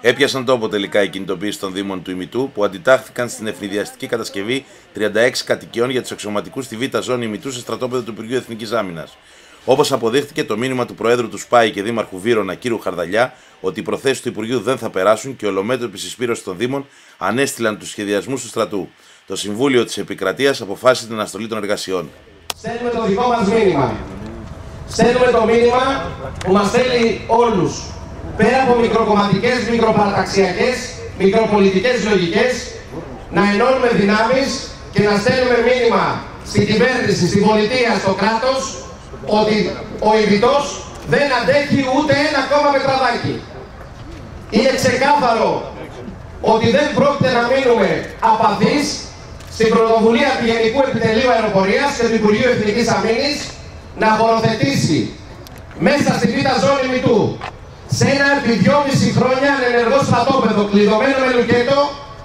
Έπιασαν τόπο τελικά οι κινητοποιήσεις των Δήμων του Ημιτού που αντιτάχθηκαν στην ευνηδιαστική κατασκευή 36 κατοικιών για τους αξιωματικούς στη Β' Ζώνη Ημιτού σε στρατόπεδο του Υπουργείου Εθνικής Άμυνας. Όπως αποδείχθηκε, το μήνυμα του Προέδρου του ΣΠΑΙ και Δήμαρχου Βύρωνα κ. Χαρδαλιά ότι οι προθέσεις του Υπουργείου δεν θα περάσουν και ολομέτωπη συσπήρωση των Δήμων ανέστηλαν τους σχεδιασμούς του στρατού. Το Συμβούλιο της Επικρατείας αποφάσισε την αναστολή των εργασιών. Στέλνουμε το δικό μας μήνυμα. Στέλνουμε το μήνυμα που μας θέλει όλους. Πέρα από μικροκομματικές, μικροπαραταξιακές, μικροπολιτικές λογικές, να ενώνουμε δυνάμεις και να στέλνουμε μήνυμα στην κυβέρνηση, στην πολιτεία, στο κράτος, ότι ο Ημιτός δεν αντέχει ούτε ένα ακόμα μετραδάκι. Είναι ξεκάθαρο ότι δεν πρόκειται να μείνουμε απαθείς στην πρωτοβουλία του Γενικού Επιτελείου Αεροπορίας και του Υπουργείου Εθνικής Αμήνης να χωροθετήσει μέσα στη Β' Ζώνη Ημιτού σε ένα επί 2,5 χρόνια ανενεργό στρατόπεδο κλειδωμένο με λουκέτο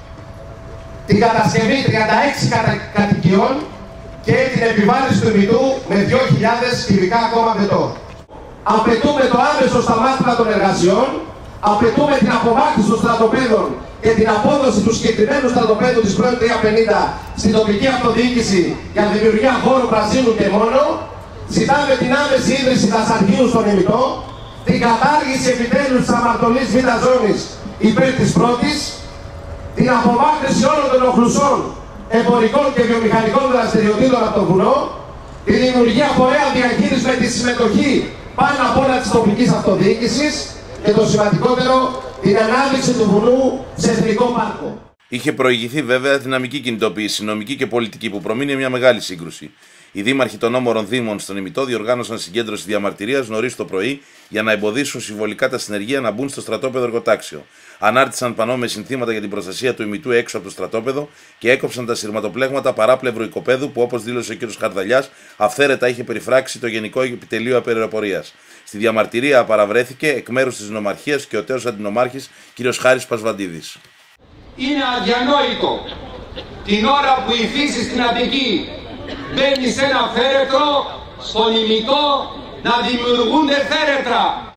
την κατασκευή 36 κατοικιών και την επιβάρυνση του Ημιτού με 2.000 κυβικά ακόμα πετώ. Απαιτούμε το άμεσο σταμάτημα των εργασιών, απαιτούμε την απομάκρυνση των στρατοπέδων και την απόδοση του συγκεκριμένου στρατοπέδου της πρώην 350 στην τοπική αυτοδιοίκηση για τη δημιουργία χώρου πρασίνου και μόνο. Ζητάμε την άμεση ίδρυση δασαρχείου στον Ημιτό, την κατάργηση επιτέλους της αμαρτωλής Β' Ζώνης υπέρ της πρώτης, την απομάκρυνση όλων των οχλουσών εμπορικών και βιομηχανικών δραστηριοτήτων από το βουνό, τη δημιουργία φορέα διαχείρισης με τη συμμετοχή πάνω απ' όλα της τοπικής αυτοδιοίκησης και το σημαντικότερο, την ανάδειξη του βουνού σε εθνικό πάρκο. Είχε προηγηθεί βέβαια δυναμική κινητοποίηση, νομική και πολιτική που προμείνει μια μεγάλη σύγκρουση. Οι δήμαρχοι των όμορων Δήμων στον Ημιτό διοργάνωσαν συγκέντρωση διαμαρτυρίας νωρίς το πρωί για να εμποδίσουν συμβολικά τα συνεργεία να μπουν στο στρατόπεδο εργοτάξιο. Ανάρτησαν πανό με συνθήματα για την προστασία του Ημιτού έξω από το στρατόπεδο και έκοψαν τα σειρματοπλέγματα παράπλευρου οικοπαίδου που, όπως δήλωσε ο κ. Χαρδαλιάς, αυθαίρετα είχε περιφράξει το Γενικό Επιτελείο Αεροπορίας. Στη διαμαρτυρία παραβρέθηκε εκ μέρους της νομαρχίας και ο τέος αντινομάρχης κ. Χάρης Πασβαντίδης. Είναι αδιανόητο την ώρα που η φύση στην Αττική μπαίνει σε ένα φέρετρο, στον Ημιτό να δημιουργούνται φέρετρα.